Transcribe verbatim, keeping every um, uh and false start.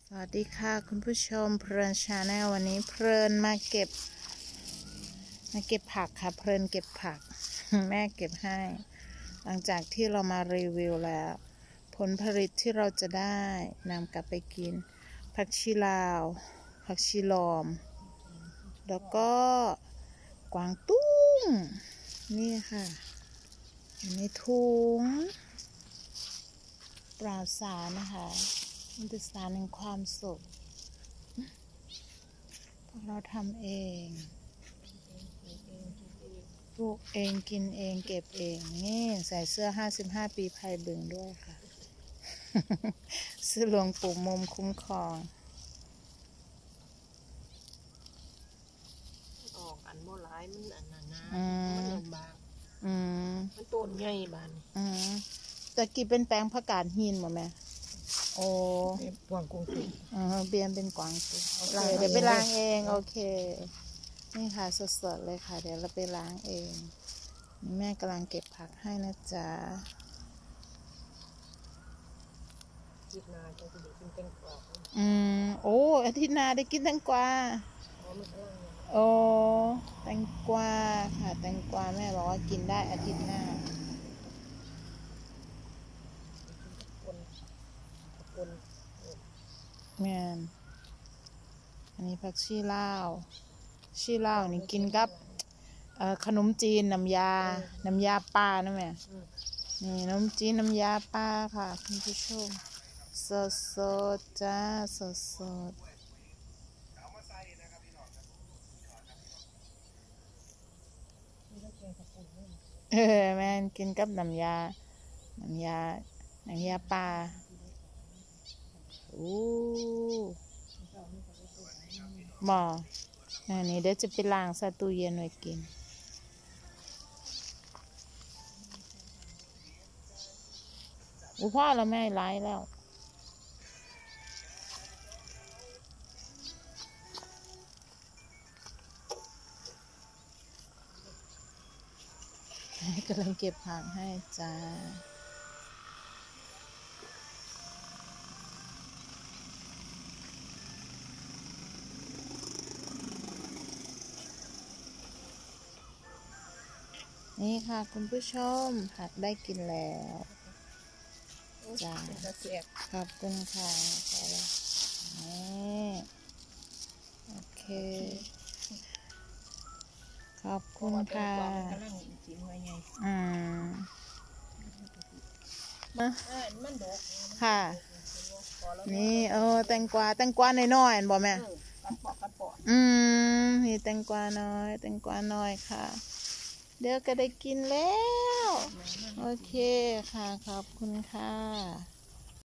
สวัสดีค่ะคุณผู้ชมเพลินชาแนลวันนี้เพลินมาเก็บมาเก็บผักค่ะเพลินเก็บผัก แม่เก็บให้หลังจากที่เรามารีวิวแล้วผลผลิตที่เราจะได้นำกลับไปกินผักชีลาวผักชีลอมแล้วก็กวางตุ้งนี่ค่ะอยู่ในถุงปราศสารนะคะมันเป็นสารแห่งความสุขพวกเราทำเองปลูกเองกินเองเก็บเองนี่ใส่เสื้อห้าสิบห้าปีไพบึงด้วยค่ะ เสื้อหลวงปู่มุมคุ้มครองออกอันโมร้ายมันอันนั้นนะอืมมันอันบางอืมมันต้นใหญ่บานอืมแต่กี่เป็นแปลงผักกาดหินหมดไหมโอ้นี่กวางกุ้งตุ้งเออเบียนเป็นกวางตุ้งโอเคล้างเองเดี๋ยวไปล้างเองโอเคนี่ค่ะสดๆเลยค่ะเดี๋ยวเราไปล้างเองแม่กำลังเก็บผักให้นะจ๊ะยิบนาจะสิได้กินแตงกวาอืมโอ้อาทิตย์หน้าได้กินแตงกวาอ๋อมันกำลังเนี่ยโอ้แตงกวาค่ะแตงกวาแม่บอกว่ากินได้อาทิตย์หน้าคนคนแม่นอันนี้ผักชีลาวชีลาวนี่กินกับเอ่อขนมจีนน้ำยาน้ำยาปลานะแม่นี่ขนมจีนน้ำยาปลาค่ะคุณผู้ชมสดสดจ้าสดสดเออแม่นกินกับน้ำยาน้ำยาน้ำยาปลาอู้หม้ออันนี้เดี๋ยวจะไปล้างใส่ตู้เย็นไว้กินอู้พ่อเราไม่ไล่แล้วกำลังเก็บผักให้จ้านี่ค่ะคุณผู้ชมผักได้กินแล้วจ้าจะเสียบขอบคุณค่ะพอแล้วนี่โอเคขอบคุณค่ะกำลังสีหน่วยใหญ่อืมมาเอ้ยมันดกค่ะนี่เออแตงกวาแตงกวาน้อยๆเห็นบ่แม่เออปัดปอกปัดปอกอืมนี่แตงกวาน้อยแตงกวาน้อยค่ะเดี๋ยวก็ได้กินแล้วโอเคค่ะขอบคุณค่ะ